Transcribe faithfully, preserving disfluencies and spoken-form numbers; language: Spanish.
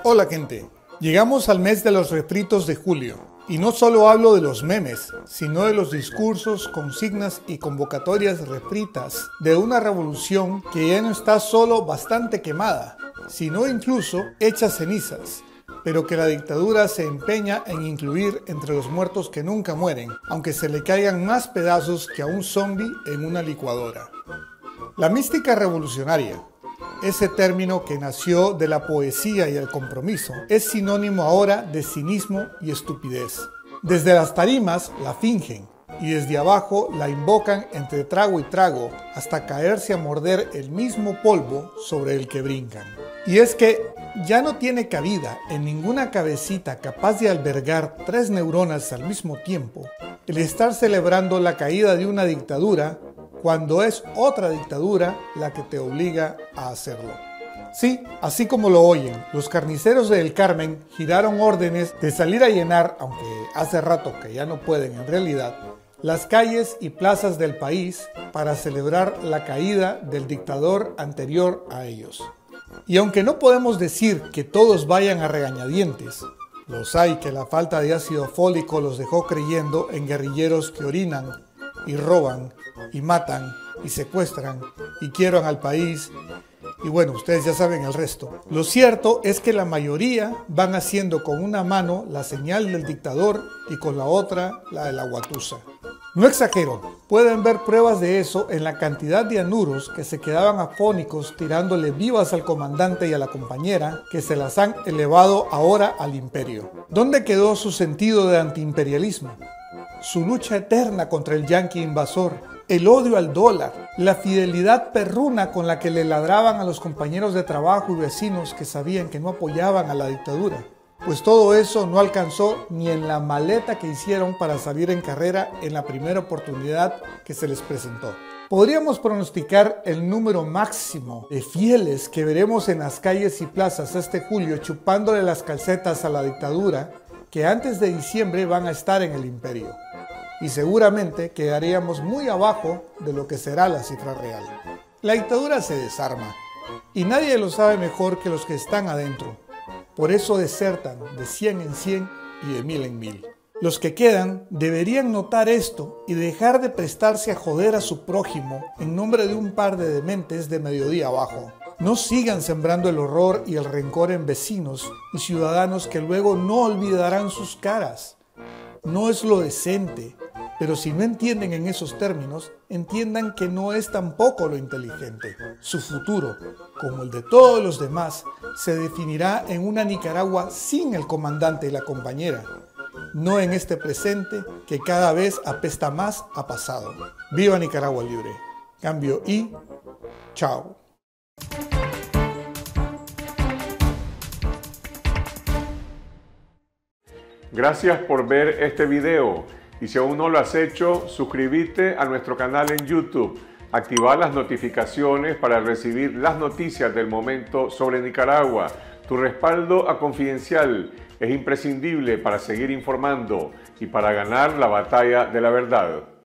Hola gente, llegamos al mes de los refritos de julio y no solo hablo de los memes, sino de los discursos, consignas y convocatorias refritas de una revolución que ya no está solo bastante quemada, sino incluso hecha cenizas, pero que la dictadura se empeña en incluir entre los muertos que nunca mueren, aunque se le caigan más pedazos que a un zombie en una licuadora. La mística revolucionaria, ese término que nació de la poesía y el compromiso, es sinónimo ahora de cinismo y estupidez. Desde las tarimas la fingen y desde abajo la invocan entre trago y trago hasta caerse a morder el mismo polvo sobre el que brincan. Y es que ya no tiene cabida en ninguna cabecita capaz de albergar tres neuronas al mismo tiempo el estar celebrando la caída de una dictadura cuando es otra dictadura la que te obliga a hacerlo. Sí, así como lo oyen, los carniceros del Carmen giraron órdenes de salir a llenar, aunque hace rato que ya no pueden en realidad, las calles y plazas del país para celebrar la caída del dictador anterior a ellos. Y aunque no podemos decir que todos vayan a regañadientes, los hay que la falta de ácido fólico los dejó creyendo en guerrilleros que orinan y roban y matan y secuestran y quiebran al país, y bueno, ustedes ya saben el resto. Lo cierto es que la mayoría van haciendo con una mano la señal del dictador y con la otra la de la guatusa. No exagero, pueden ver pruebas de eso en la cantidad de anuros que se quedaban afónicos tirándole vivas al comandante y a la compañera que se las han elevado ahora al imperio. ¿Dónde quedó su sentido de antiimperialismo? Su lucha eterna contra el yanqui invasor, el odio al dólar, la fidelidad perruna con la que le ladraban a los compañeros de trabajo y vecinos que sabían que no apoyaban a la dictadura. Pues todo eso no alcanzó ni en la maleta que hicieron para salir en carrera en la primera oportunidad que se les presentó. Podríamos pronosticar el número máximo de fieles que veremos en las calles y plazas este julio chupándole las calcetas a la dictadura, que antes de diciembre van a estar en el imperio. Y seguramente quedaríamos muy abajo de lo que será la cifra real. La dictadura se desarma, y nadie lo sabe mejor que los que están adentro. Por eso desertan de cien en cien y de mil en mil. Los que quedan deberían notar esto y dejar de prestarse a joder a su prójimo en nombre de un par de dementes de mediodía abajo. No sigan sembrando el horror y el rencor en vecinos y ciudadanos que luego no olvidarán sus caras. No es lo decente, pero si no entienden en esos términos, entiendan que no es tampoco lo inteligente. Su futuro, como el de todos los demás, se definirá en una Nicaragua sin el comandante y la compañera, no en este presente que cada vez apesta más a pasado. ¡Viva Nicaragua Libre! Cambio y chao. Gracias por ver este video y si aún no lo has hecho, suscríbete a nuestro canal en YouTube, activa las notificaciones para recibir las noticias del momento sobre Nicaragua. Tu respaldo a Confidencial es imprescindible para seguir informando y para ganar la batalla de la verdad.